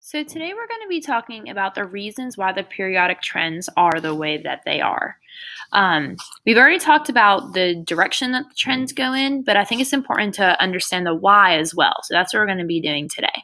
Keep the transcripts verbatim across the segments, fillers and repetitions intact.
So today we're going to be talking about the reasons why the periodic trends are the way that they are. Um, we've already talked about the direction that the trends go in, but I think it's important to understand the why as well. So that's what we're going to be doing today.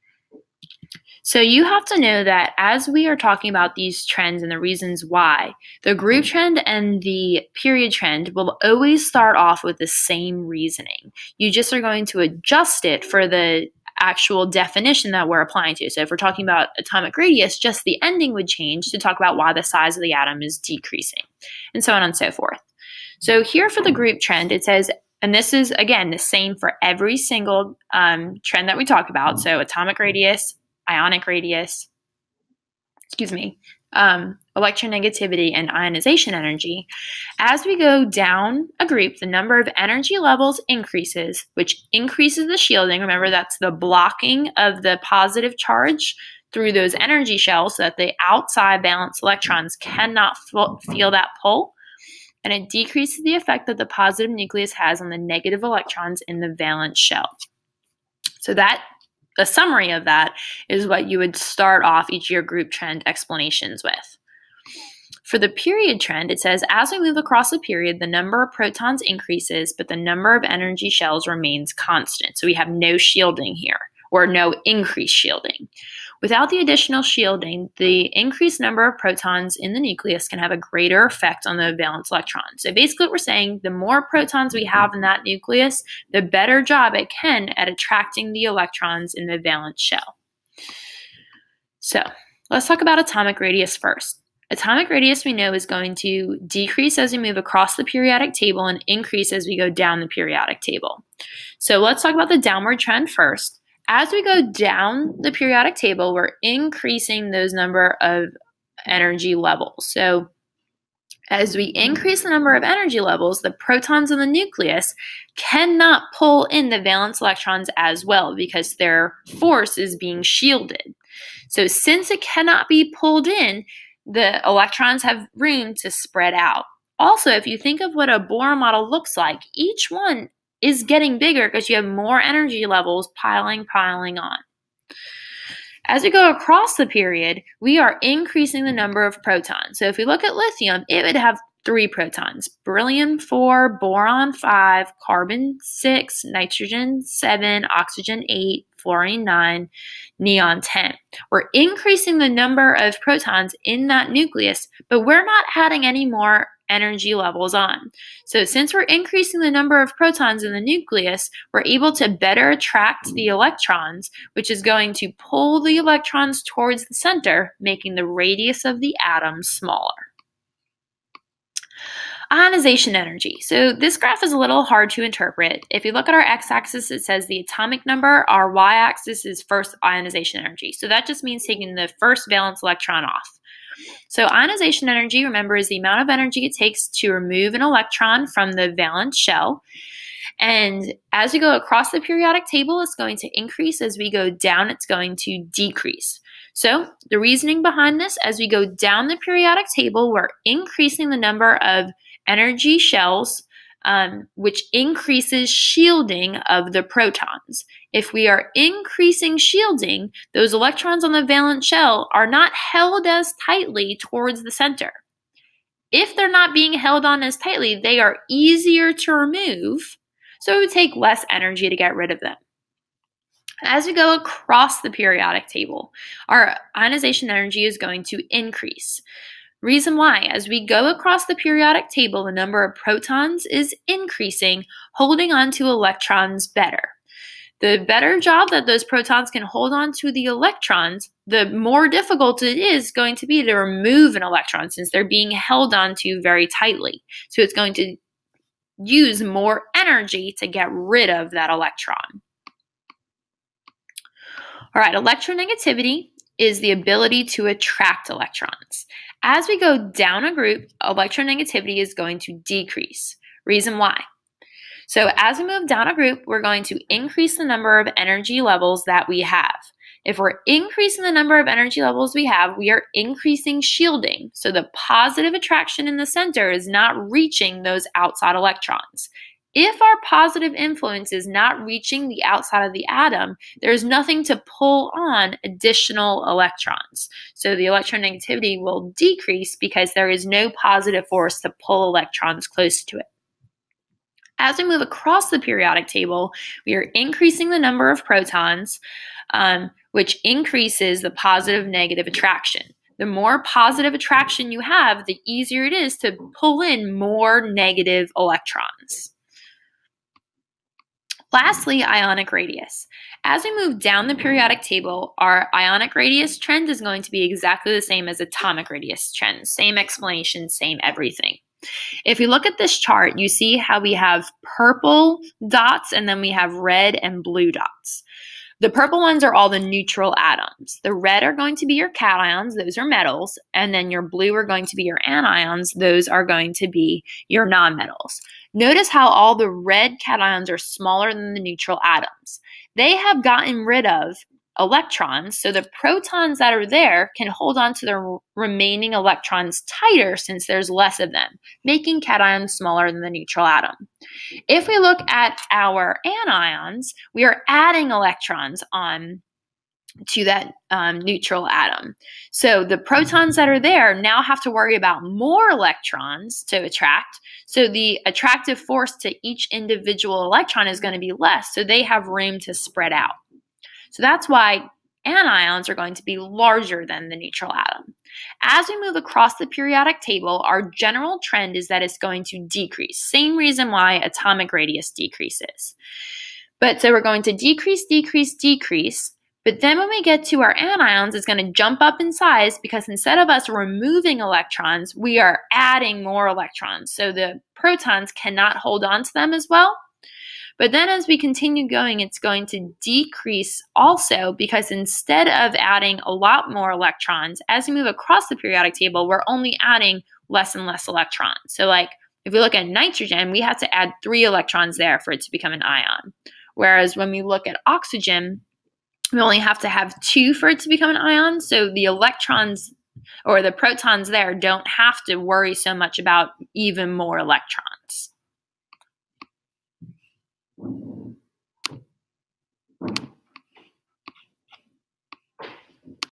So you have to know that as we are talking about these trends and the reasons why, the group trend and the period trend will always start off with the same reasoning. You just are going to adjust it for the actual definition that we're applying to. So if we're talking about atomic radius, just the ending would change to talk about why the size of the atom is decreasing, and so on and so forth. So here for the group trend, it says, and this is, again, the same for every single um, trend that we talk about. So atomic radius, ionic radius, excuse me, um, electronegativity, and ionization energy. As we go down a group, the number of energy levels increases, which increases the shielding. Remember, that's the blocking of the positive charge through those energy shells so that the outside valence electrons cannot feel that pull. And it decreases the effect that the positive nucleus has on the negative electrons in the valence shell. So that a summary of that is what you would start off each of your group trend explanations with. For the period trend, it says, as we move across the period, the number of protons increases, but the number of energy shells remains constant. So we have no shielding here, or no increased shielding. Without the additional shielding, the increased number of protons in the nucleus can have a greater effect on the valence electrons. So basically what we're saying, the more protons we have in that nucleus, the better job it can at attracting the electrons in the valence shell. So let's talk about atomic radius first. Atomic radius, we know, is going to decrease as we move across the periodic table and increase as we go down the periodic table. So let's talk about the downward trend first. As we go down the periodic table, we're increasing those number of energy levels. So as we increase the number of energy levels, the protons in the nucleus cannot pull in the valence electrons as well because their force is being shielded. So since it cannot be pulled in, the electrons have room to spread out. Also, if you think of what a Bohr model looks like, each one is getting bigger because you have more energy levels piling, piling on. As we go across the period, we are increasing the number of protons. So if we look at lithium, it would have three protons: beryllium four, boron five, carbon six, nitrogen seven, oxygen eight, fluorine nine, neon ten. We're increasing the number of protons in that nucleus, but we're not adding any more energy levels on. So since we're increasing the number of protons in the nucleus, we're able to better attract the electrons, which is going to pull the electrons towards the center, making the radius of the atom smaller. Ionization energy. So this graph is a little hard to interpret. If you look at our x-axis, it says the atomic number. Our y-axis is first ionization energy. So that just means taking the first valence electron off. So ionization energy, remember, is the amount of energy it takes to remove an electron from the valence shell. And as we go across the periodic table, it's going to increase. As we go down, it's going to decrease. So the reasoning behind this, as we go down the periodic table, we're increasing the number of energy shells, um, which increases shielding of the protons. If we are increasing shielding, those electrons on the valence shell are not held as tightly towards the center. If they're not being held on as tightly, they are easier to remove, so it would take less energy to get rid of them. As we go across the periodic table, our ionization energy is going to increase. Reason why, as we go across the periodic table, the number of protons is increasing, holding on to electrons better. The better job that those protons can hold on to the electrons, the more difficult it is going to be to remove an electron since they're being held onto very tightly. So it's going to use more energy to get rid of that electron. All right, electronegativity is the ability to attract electrons. As we go down a group, electronegativity is going to decrease. Reason why? So as we move down a group, we're going to increase the number of energy levels that we have. If we're increasing the number of energy levels we have, we are increasing shielding. So the positive attraction in the center is not reaching those outside electrons. If our positive influence is not reaching the outside of the atom, there's nothing to pull on additional electrons. So the electronegativity will decrease because there is no positive force to pull electrons close to it. As we move across the periodic table, we are increasing the number of protons, um, which increases the positive-negative attraction. The more positive attraction you have, the easier it is to pull in more negative electrons. Lastly, ionic radius. As we move down the periodic table, our ionic radius trend is going to be exactly the same as atomic radius trend. Same explanation, same everything. If you look at this chart, you see how we have purple dots and then we have red and blue dots. The purple ones are all the neutral atoms. The red are going to be your cations, those are metals, and then your blue are going to be your anions, those are going to be your nonmetals. Notice how all the red cations are smaller than the neutral atoms. They have gotten rid of electrons, so the protons that are there can hold on to the remaining electrons tighter since there's less of them, making cations smaller than the neutral atom. If we look at our anions, we are adding electrons on to that um, neutral atom. So the protons that are there now have to worry about more electrons to attract. So the attractive force to each individual electron is going to be less, so they have room to spread out. So that's why anions are going to be larger than the neutral atom. As we move across the periodic table, our general trend is that it's going to decrease. Same reason why atomic radius decreases. But so we're going to decrease, decrease, decrease. But then when we get to our anions, it's going to jump up in size because instead of us removing electrons, we are adding more electrons. So the protons cannot hold on to them as well. But then as we continue going, it's going to decrease also because instead of adding a lot more electrons, as we move across the periodic table, we're only adding less and less electrons. So like if we look at nitrogen, we have to add three electrons there for it to become an ion. Whereas when we look at oxygen, we only have to have two for it to become an ion. So the electrons or the protons there don't have to worry so much about even more electrons.